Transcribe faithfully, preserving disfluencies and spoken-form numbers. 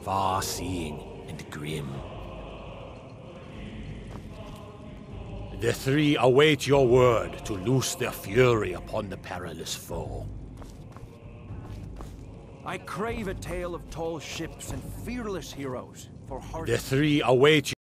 far-seeing and grim. The three await your word to loose their fury upon the perilous foe. I crave a tale of tall ships and fearless heroes for heart. The three await